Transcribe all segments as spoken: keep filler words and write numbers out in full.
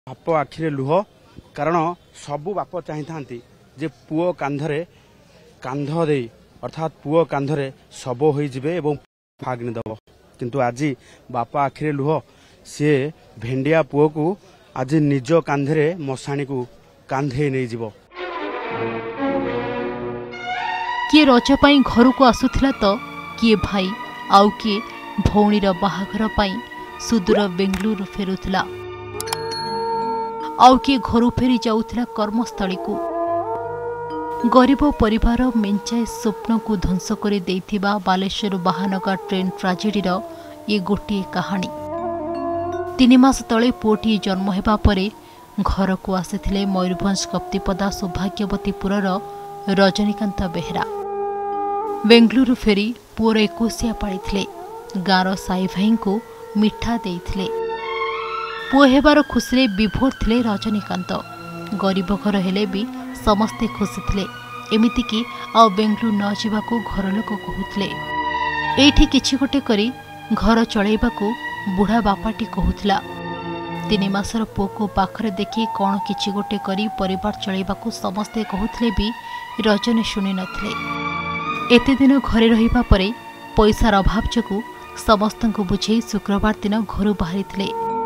बाप आखिरे लुह कारण सबु बाप चाही जे पुओ कांधरे कांध दे अर्थात पुओ कांधरे शब हो फाग्नि दब किंतु आज बाप आखिरे लुह सी भेंडिया पुओ को आज निज कांधरे मशाणी को कांधे नहीं जीव किए रज पाई घर को आसुथिला तो किए भाई आउ किए भौणीर बाहाघर पाई सुदूर बेंगलुरु फेरुथिला आउ किए घर फेरी जाउथिला कर्मस्थली को गरीब परिवार मेंचाए स्वप्न को ध्वंस कर देथिबा बालेश्वर बाहानगा ट्रेन ट्राजेडीर ये गोटे कहानी। तीन मास तले पुओटी जन्म हेबा परे घर को आसिथिले मयूरभंज कप्तिपदा सौभाग्यवतीपुरर रजनीकांत बेहेरा। बेंगलुरु फेरी पुओर एकोसिया पाळिथिले गाँर साई भाई को मिठा देइथिले। पुओ हेबार खुशी विभोर थिले रजनीकांत। गरीब घर हेले भी समस्ते खुशी थिले एमिति कि आ बेंगलुरु न जावाको घर लोक कहूथिले। एठी किछि गोटे करी घर चलैबाको बुढ़ा बापाटी कहूथिला। तीन मासर पुओ को पाखरे देखि कौन किछि गोटे करी परिवार चलैबाको समस्ते कहूथिले भी रजनी शुणी नथिले। एते दिन घरे रहिबा परे पैसार अभाव जोगु समस्तंको बुझे शुक्रवार दिन घर बाहरी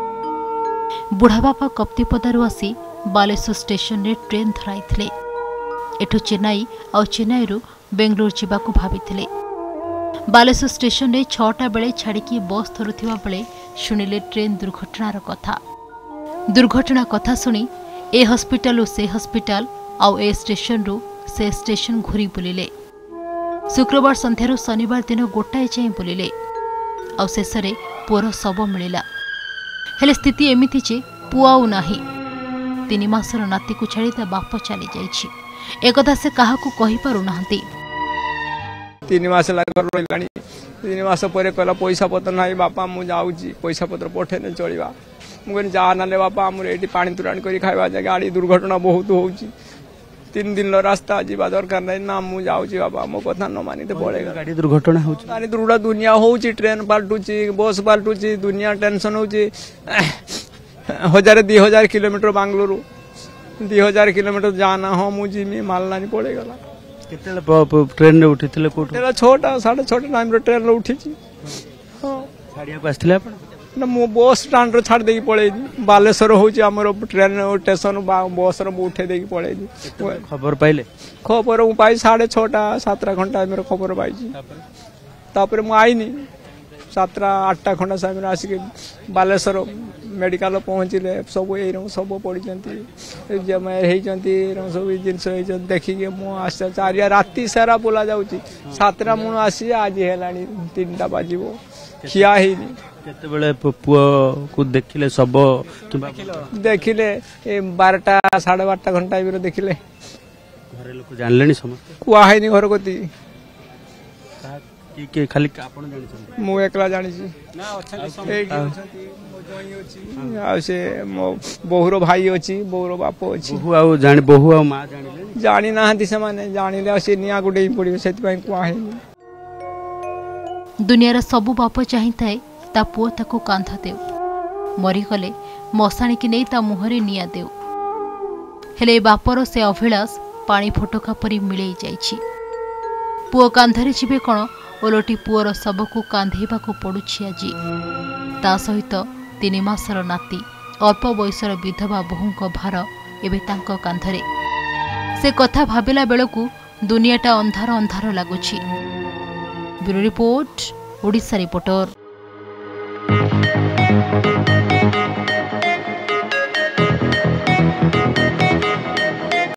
बुढ़ा बापा कप्तिपदारु आसी बालेश्वर स्टेशन रे ट्रेन धराइथिले। एठु चेन्नई और चेन्नई बेंगलुरु जावाकू भाबिथिले। बालेश्वर स्टेशन रे छटा बेले छाड़िकी बस धरुथिबा बेले शुणिले ट्रेन दुर्घटनार कथा। दुर्घटना कथा शुणी ए हॉस्पिटल से हॉस्पिटल आउ ए स्टेशन रु से स्टेशन घूरी बुलिले। शुक्रवार संध्यारू शनिवार दिन गोटाए जाए बुलिले आउ शेषरे पुओर शव मिलिला। हेले स्थिति एमिति जे पुओ आउ नाही। तीन मासर नाती को छाड़ी ता बाप चली जाइछि। एकथा से काहाकू कहि पारु नाहंती। तीन मास लागल रहिलानी। तीन मास परे कहला पैसा पत्र नाही बापा मु जाउची पैसा पत्र पठेने चलिबा। मु कहनी जा नाले बापा हमर एठी पानी तुराणी करी खाइबा जे गाड़ी दुर्घटना बहुत होउची। तीन दिन रास्ता जीवा दरकार नहीं ना मु जाउची बाबा मो कथा न मानी ते पड़ेगा। गाड़ी दुर्घटना होउची गाड़ी दुर्घटना दुनिया होउची ट्रेन पाल्टुची बस पाल्टुची दुनिया टेंशन होउची। हजार दी हजार किलोमीटर बेंगलुरु दी हजार किलोमीटर जाना हो मुझे में मालना नहीं पड़ेगा। केते ट्रेन रे उठिथिले कोठ तेरा छोटा साढ़े छोटा टाइम रे ट्रेन रे उठिची। हां छाड़िया को आस्थिले आपण ना मो बस स्टैंड रे छाड़ देकी पळेई बालेश्वर होची हमर ट्रेन स्टेशन बस रे उठे देकी पळेई। खबर पाइले खबर मु पाई साढ़े छटा सातरा घंटा मेरे खबर पाई तापर मु आईनी सातरा आठटा घंटा समय आसिक बालेश्वर मेडिकल पहुँचले सब ये सब पड़ी सब जिन देखिए मुझे चारिया राति सारा बोला जाऊँगी सातटा मुझे आसी आज है तीन टा बाजब खिया केतेबेले पुओ को देखिले सब देखिले बारटा साढ़े बारटा घंटा देखिले घरे लोक जानले समस्त कुआ है घर कति कि खाली आपण जानि मु एकला जानि छी ना आ से मो बहुरो भाई अछि बहुरो बाप अछि बहु आ जानि बहु आ मां जानिले जानि नाहंती से माने जानिले से निया गुडे पड़ी सेति पई कुआ है। दुनियार सबु बाप चाहिए ता पुओ ताको कांधा देव मरी गले मशाणी की नहीं ता मुहरे निया देव हेले बापर से अभिलाष पानी फोटका परी मिले जाइछि। पुओ कांधरे जीवे कण ओलटी पुओर शव को कांधेबा को पड़ुछि आजी। ता सहित तीन मासर नाती अल्प बयसर विधवा बहुंक भार एबे तांको कांधरे। से कथा भाबिला बेलकू दुनियाटा अंधार अंधार लागुछि। Bureau report Odisha reporter.